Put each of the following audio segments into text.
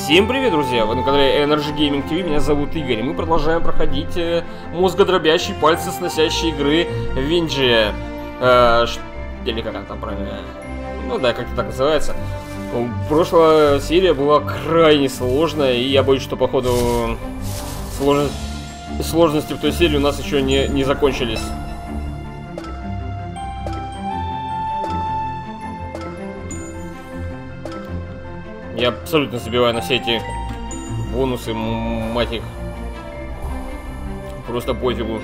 Всем привет, друзья! Вы на канале Energy Gaming TV, меня зовут Игорь, и мы продолжаем проходить мозгодробящие, пальцы сносящие игры Винджия. Или как она там правильно? Ну да, как-то так называется. Прошлая серия была крайне сложная, и я боюсь, что походу сложности в той серии у нас еще не закончились. Я абсолютно забиваю на все эти бонусы, мать их. Просто пофигу.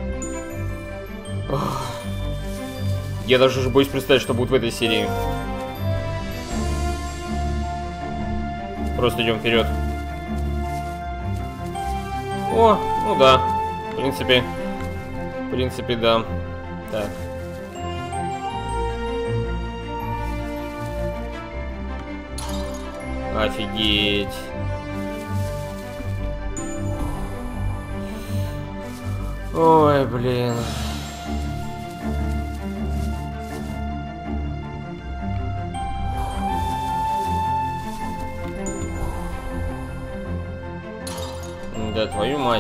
Я даже уже боюсь представить, что будет в этой серии. Просто идем вперед. О, ну да. В принципе, да. Так. Офигеть. Ой, блин. Да твою мать.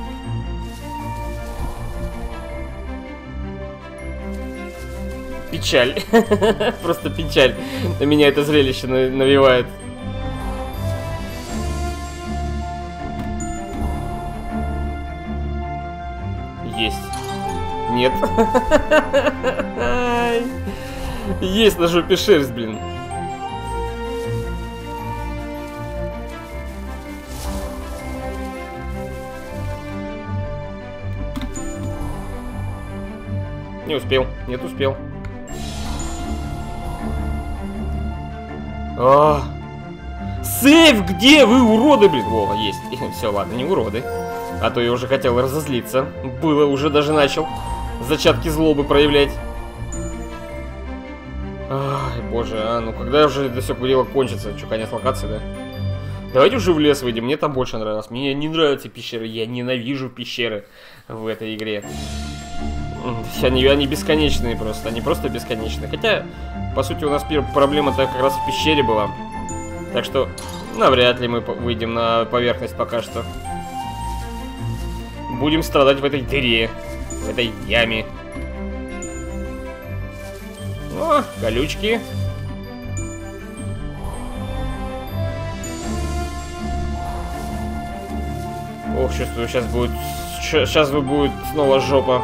Печаль. Просто печаль. На меня это зрелище навевает. Есть. Нет. Есть на жопе шерсть, блин. Не успел. Нет, успел. Сейф где? Вы уроды, блин. Во, есть. Все, ладно, не уроды. А то я уже хотел разозлиться. Было, уже даже начал зачатки злобы проявлять. Ай, боже, ну когда уже это все дело кончится? Что, конец локации, да? Давайте уже в лес выйдем, мне там больше нравилось. Мне не нравятся пещеры, я ненавижу пещеры в этой игре. Они бесконечные просто, они просто бесконечные. Хотя, по сути, у нас проблема-то как раз в пещере была. Так что, навряд ли мы выйдем на поверхность пока что. Будем страдать в этой дыре, в этой яме. О, колючки. Ох, чувствую, сейчас будет снова жопа.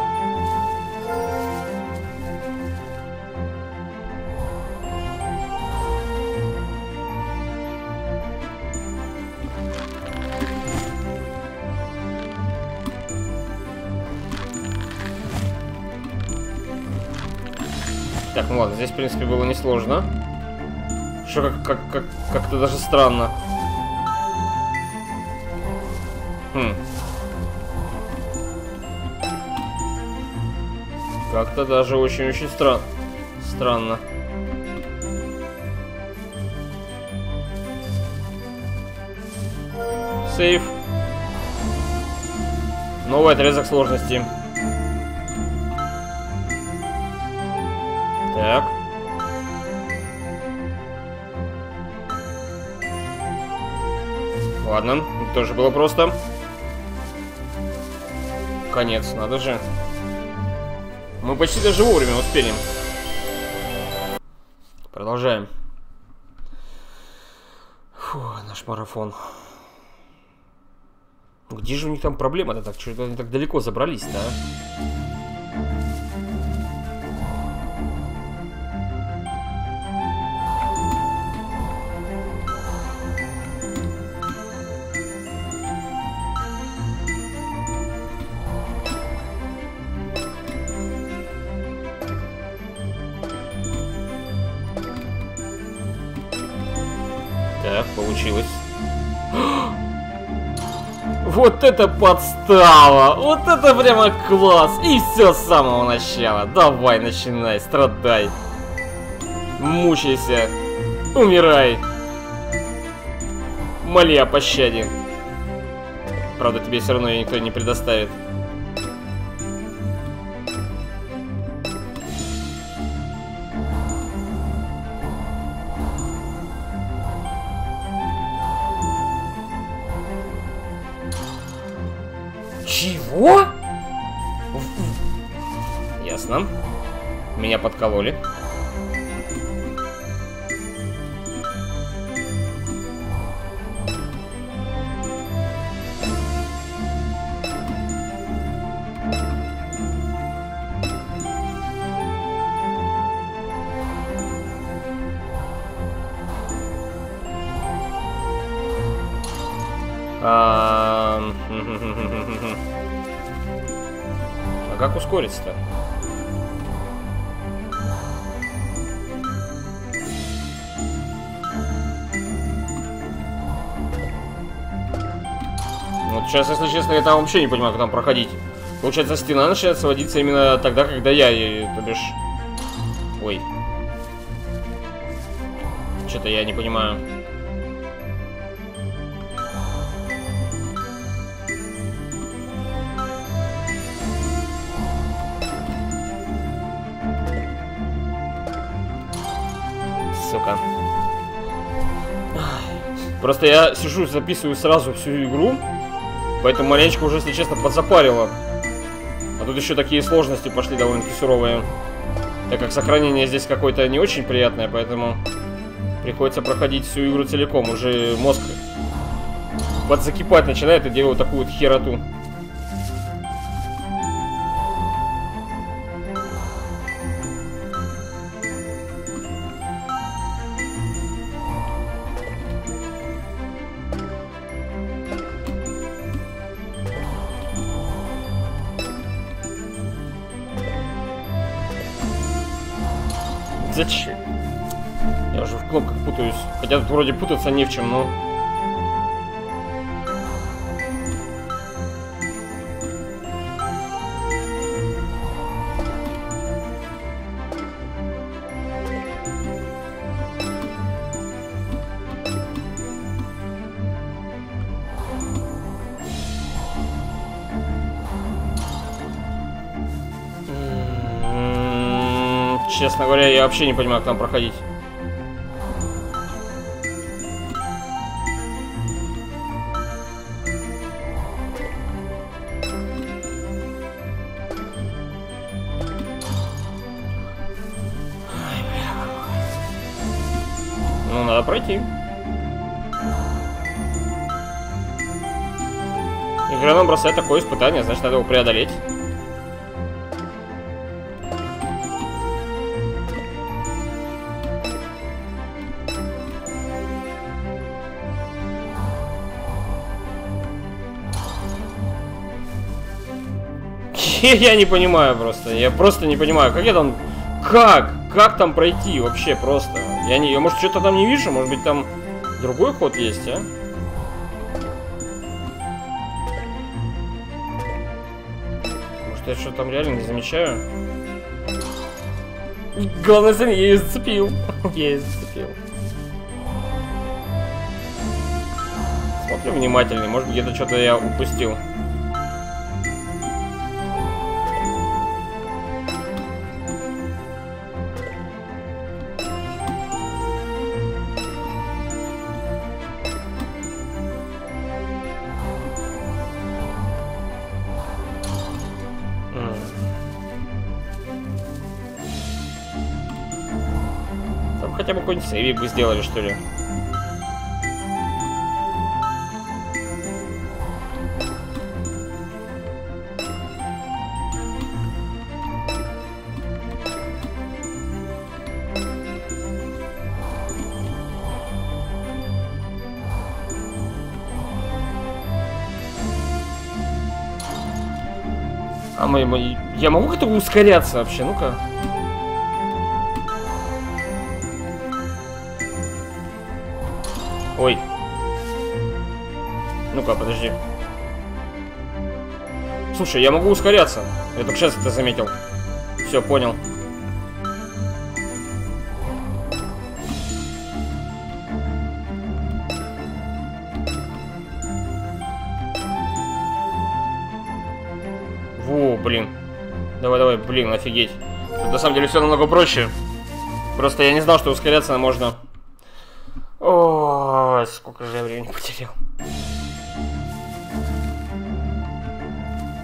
Так, ну ладно, здесь, в принципе, было несложно. Что как-то даже странно. Как-то даже очень-очень странно. Сейф. Новый отрезок сложности. Так. Ладно, тоже было просто. Конец, надо же. Мы почти даже вовремя успели. Продолжаем. Фу, наш марафон. Где же у них там проблема-то так? Что-то они так далеко забрались-то, а? Так, получилось. Вот это подстава! Вот это прямо класс! И все с самого начала. Давай, начинай, страдай. Мучайся. Умирай. Моли о пощаде. Правда, тебе все равно никто не предоставит. Чего? Ясно. Меня подкололи. А как ускориться-то? Вот сейчас, если честно, я там вообще не понимаю, как там проходить. Получается, стена начинает сводиться именно тогда, когда я ей, то бишь... Ой. Что-то я не понимаю. Сука. Просто я сижу, записываю сразу всю игру, поэтому маленечко уже, если честно, подзапарило. А тут еще такие сложности пошли довольно-таки суровые. Так как сохранение здесь какое-то не очень приятное, поэтому приходится проходить всю игру целиком. Уже мозг подзакипать начинает и делаю такую вот хероту. Зачем? Я уже в кнопках путаюсь. Хотя тут вроде путаться не в чем, но... Честно говоря, я вообще не понимаю, как там проходить. Ну, надо пройти. Игра нам бросает такое испытание, значит, надо его преодолеть. Я не понимаю просто. Я просто не понимаю, как я там... Как там пройти вообще просто? Я может, что-то там не вижу? Может быть, там другой ход есть, а? Может, я что-то там реально не замечаю? Главное, я ее зацепил. Я ее зацепил. Смотрю внимательнее. Может, где-то что-то я упустил. Хотя бы какой-нибудь сейвик бы сделали, что ли. Я могу как-то ускоряться вообще? Ну-ка. Ой. Ну-ка, подожди. Слушай, я могу ускоряться. Я только сейчас это заметил. Все, понял. Во, блин. Давай, блин, офигеть. Тут, на самом деле все намного проще. Просто я не знал, что ускоряться можно. О, сколько же я времени потерял.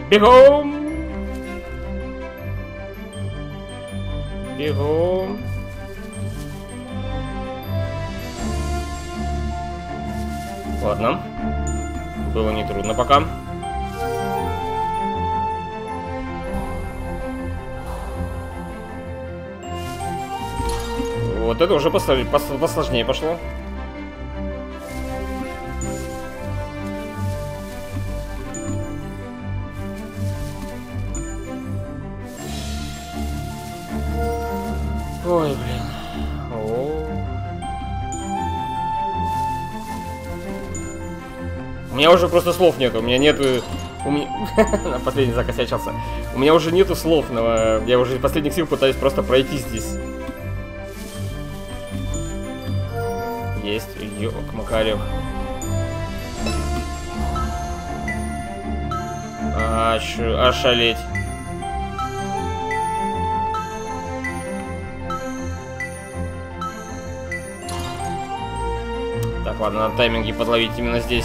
Бегом! Бегом! Ладно. Было нетрудно пока. Вот это уже посложнее пошло. Ой, блин. У меня уже просто слов нету. У меня нету... На последний закосячился. У меня уже нету слов. Я уже из последних сил пытаюсь просто пройти здесь. Есть. Ёк-макарёк. Ошалеть. Так, ладно, надо тайминги подловить именно здесь.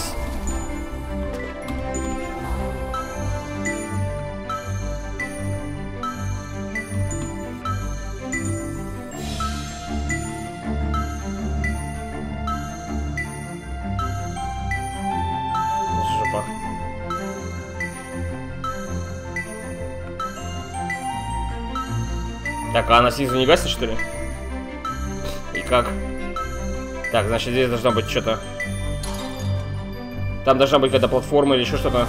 Жопа. Так, а она снизу не гасит, что ли? И как? Так, значит, здесь должно быть что-то. Там должна быть какая-то платформа или еще что-то.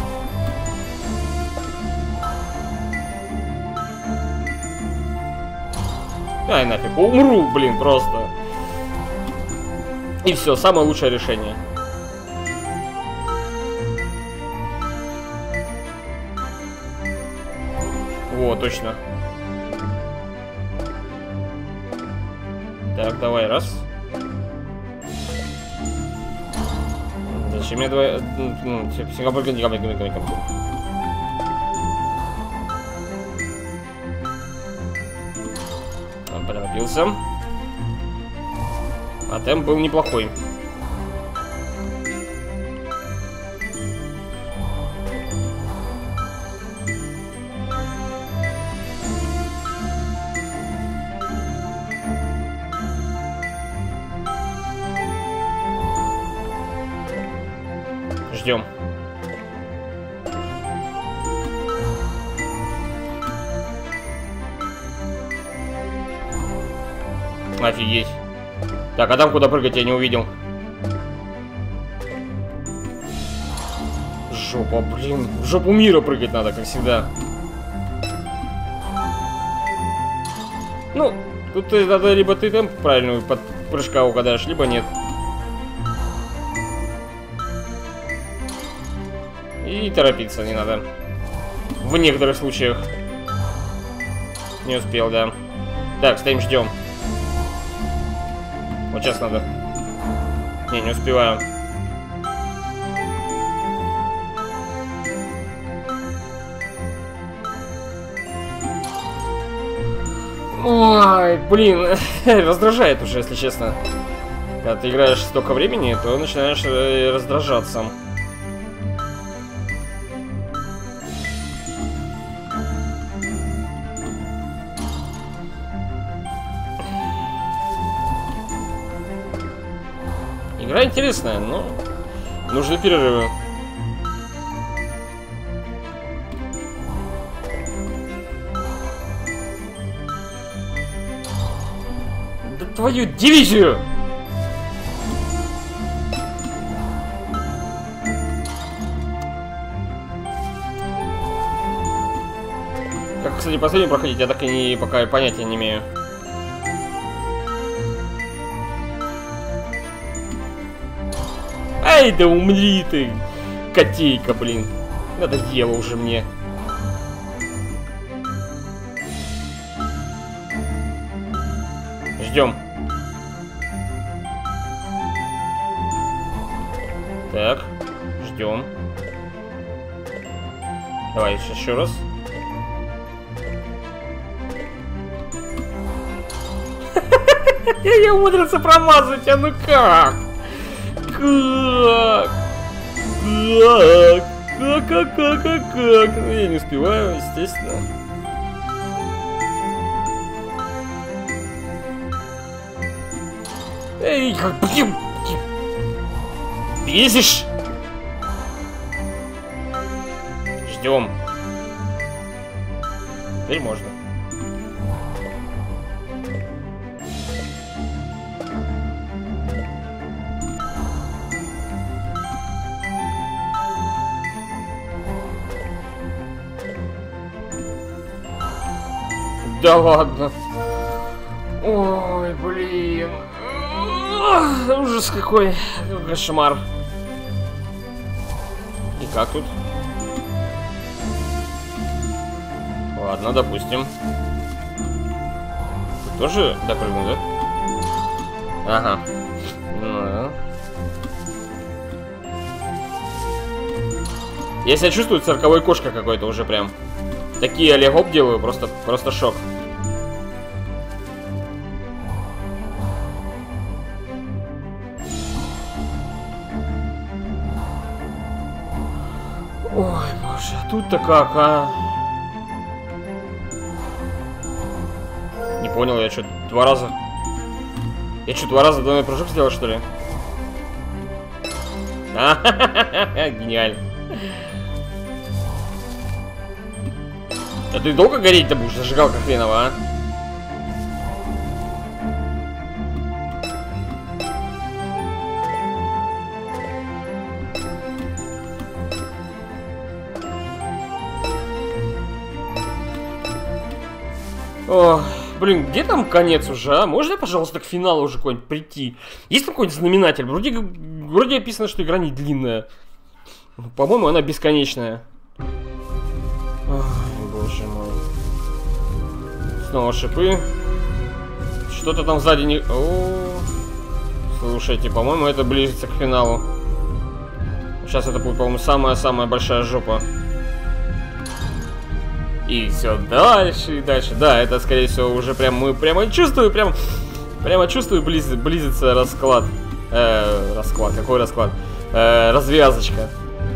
Ай, нафиг, умру, блин, просто. И все, самое лучшее решение. Во, точно. Так, давай, раз. Зачем мне два... Ну, Сингапур, Он поторопился. А темп был неплохой. Ждем. Офигеть. Так, а там куда прыгать я не увидел. Жопа, блин. В жопу мира прыгать надо, как всегда. Ну, тут надо либо ты темп правильную под прыжка угадаешь, либо нет. И торопиться не надо. В некоторых случаях. Не успел, да. Так, стоим, ждем. Вот сейчас надо. Не успеваю. Ой, блин. Раздражает уже, если честно. Когда ты играешь столько времени, то начинаешь раздражаться. Игра интересная, но нужны перерывы. Да твою дивизию! Как, кстати, последний проходить, я так и пока понятия не имею. Ай, да умри ты, котейка, блин. Надоело уже мне. Ждем. Так, ждем. Давай еще раз. Я умудрился промазать, а ну как? Как? Как? Ну, я не успеваю, естественно. Эй, как... Бесишь? Ждем. Теперь можно. Да ладно. Ой, блин. Ужас какой. Кошмар. И как тут? Ладно, допустим. Тут тоже допрыгну, да? Ага. Ну. Я себя чувствую цирковой кошка какой-то уже прям. Такие олегоп делаю, просто шок. Ой, боже, тут-то как, а? Не понял, я что, 2 раза? Я что, 2 раза двойной прыжок сделал, что ли? Гениально. А ты долго гореть-то будешь, зажигалка хренова, а? О, блин, где там конец уже, а? Можно, пожалуйста, к финалу уже какой-нибудь прийти? Есть там какой-нибудь знаменатель? Вроде описано, что игра не длинная. По-моему, она бесконечная. Ой, боже мой. Снова шипы. Что-то там сзади не... О, слушайте, по-моему, это близится к финалу. Сейчас это будет, по-моему, самая-самая большая жопа. И все дальше и дальше. Да, это, скорее всего, уже прям мы прямо чувствую, прямо чувствую близится расклад. Расклад, какой расклад? Развязочка.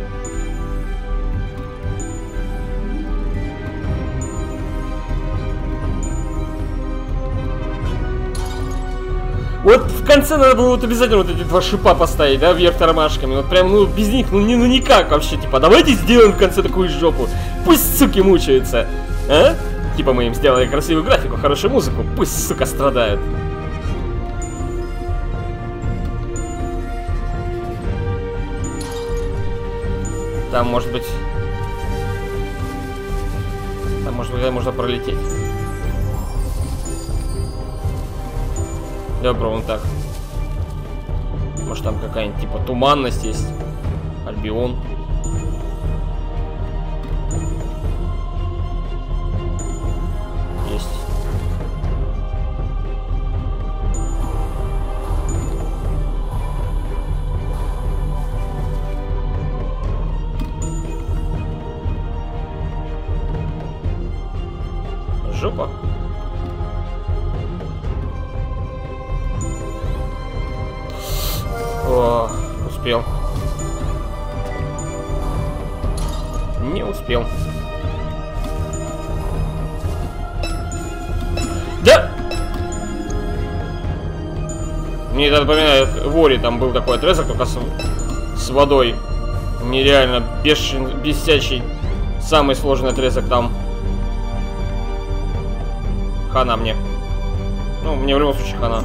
Вот в конце надо было вот обязательно вот эти 2 шипа поставить, да, вверх тормашками. Вот прям, ну, без них, ну никак вообще. Типа, давайте сделаем в конце такую жопу. Пусть, суки, мучаются. А? Типа, мы им сделали красивую графику, хорошую музыку. Пусть, сука, страдают. Там, может быть, можно пролететь. Давай попробуем так. Может, там какая-нибудь типа туманность есть. Альбион. Есть. Жопа. О, успел. Не успел. Да! Мне это напоминает Вори, там был такой отрезок, только с водой. Нереально бесячий. Самый сложный отрезок там. Хана мне. Ну, мне в любом случае хана.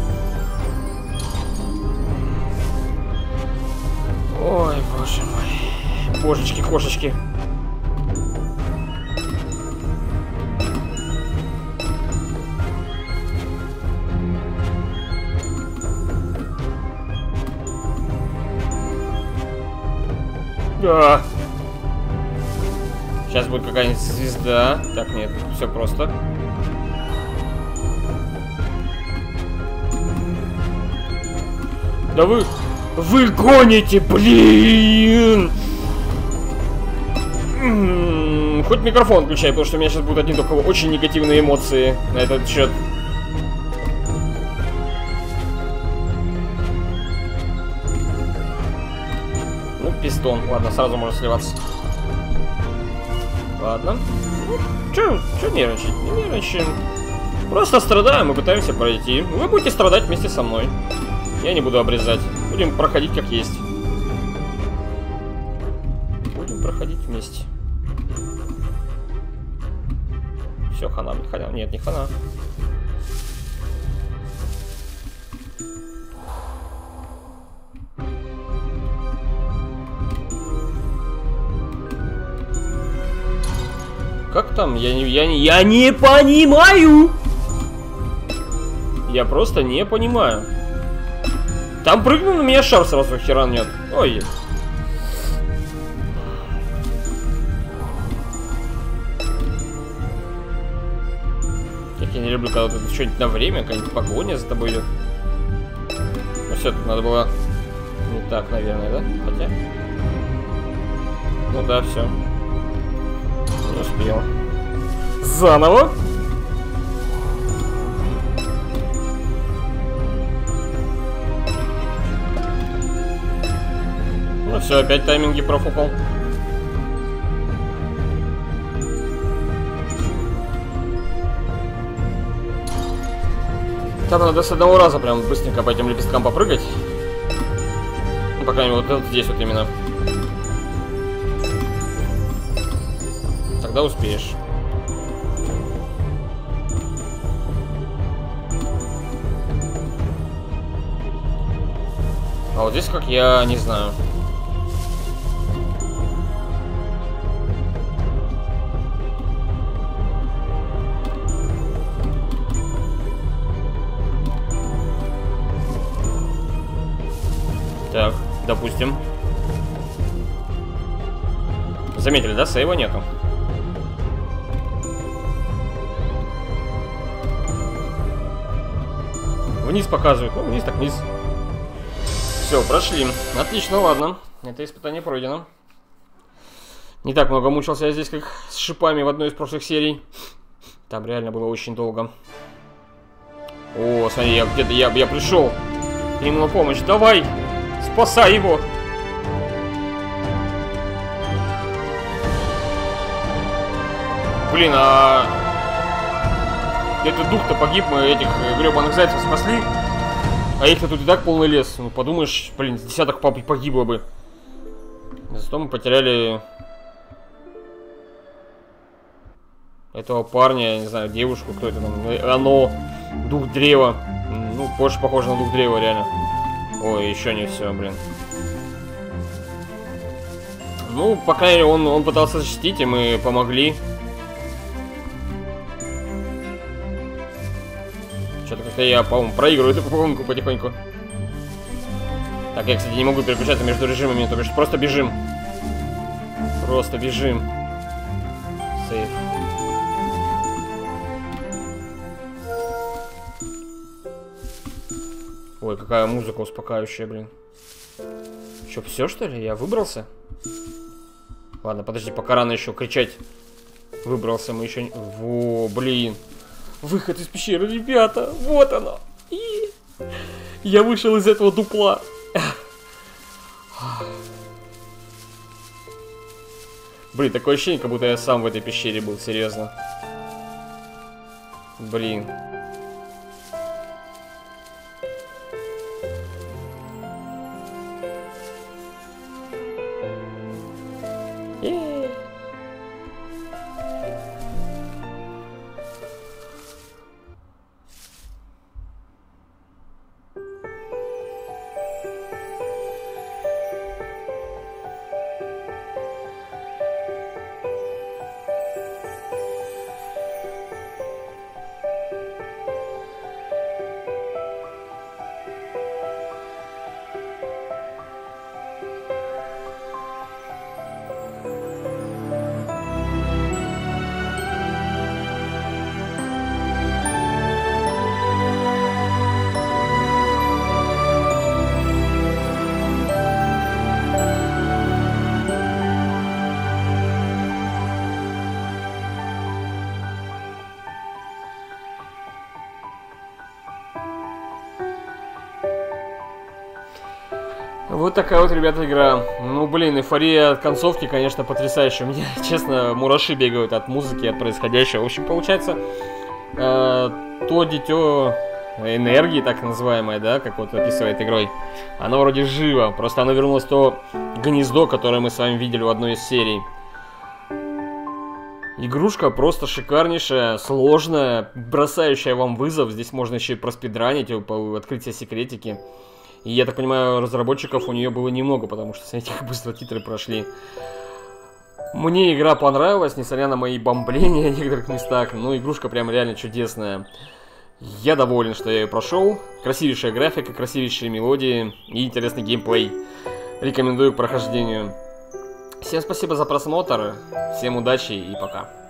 Ой, боже мой. Божечки, кошечки. Да. Сейчас будет какая-нибудь звезда. Так, нет, все просто. Да вы гоните, блин! Хоть микрофон включай, потому что у меня сейчас будут одни только очень негативные эмоции на этот счет. Ну, пистон. Ладно, сразу можно сливаться. Ладно. Ну, чё нервничать? Не нервничаем. Просто страдаем и пытаемся пройти. Вы будете страдать вместе со мной. Я не буду обрезать. Будем проходить как есть. Будем проходить вместе. Все, хана. Нет, не хана. Как там? Я не понимаю! Я просто не понимаю. Там прыгнул на меня шар сразу херанет. Ой. Как я не люблю, когда тут что-нибудь на время, какая-нибудь погоня за тобой идет. Ну все, тут надо было не так, наверное, да? Хотя. Ну да, все. Не успел. Заново. Ну все, опять тайминги профукал. Там надо с одного раза прям быстренько по этим лепесткам попрыгать. Ну, по крайней мере, вот здесь вот именно. Тогда успеешь. А вот здесь как я не знаю. Так, допустим. Заметили, да? Сейва нету. Вниз показывают. Ну, вниз так вниз. Все, прошли. Отлично, ладно. Это испытание пройдено. Не так много мучился я здесь, как с шипами в одной из прошлых серий. Там реально было очень долго. О, смотри, я пришел к нему на помощь. Давай! Спасай его! Блин, а... Этот дух-то погиб, мы этих гребаных зайцев спасли. А их-то тут и так полный лес. Ну, подумаешь, блин, с десяток погибло бы. Зато мы потеряли... этого парня, не знаю, девушку, кто это там. Оно, дух древа. Ну, больше похоже на дух древа, реально. Ой, еще не все, блин. Ну, по крайней мере, он пытался защитить, и мы помогли. Что-то как-то я, по-моему, проигрываю эту погонку потихоньку. Так, я, кстати, не могу переключаться между режимами, то бишь просто бежим. Просто бежим. Сейф. Ой, какая музыка успокаивающая, блин. Что, все, что ли? Я выбрался? Ладно, подожди, пока рано еще кричать. Выбрался, мы еще не... Во, блин. Выход из пещеры, ребята. Вот оно. И... я вышел из этого дупла. Блин, такое ощущение, как будто я сам в этой пещере был, серьезно. Блин. Вот такая вот, ребята, игра. Ну, блин, эйфория от концовки, конечно, потрясающая. У меня, честно, мураши бегают от музыки, от происходящего. В общем, получается, то дитё энергии, так называемое, да, как вот описывает игрой, оно вроде живо. Просто оно вернулось в то гнездо, которое мы с вами видели в одной из серий. Игрушка просто шикарнейшая, сложная, бросающая вам вызов. Здесь можно еще и проспидранить, открыть все секретики. И я так понимаю, разработчиков у нее было немного, потому что, смотрите, как быстро титры прошли. Мне игра понравилась, несмотря на мои бомбления в некоторых местах. Ну, игрушка прям реально чудесная. Я доволен, что я ее прошел. Красивейшая графика, красивейшие мелодии и интересный геймплей. Рекомендую к прохождению. Всем спасибо за просмотр, всем удачи и пока.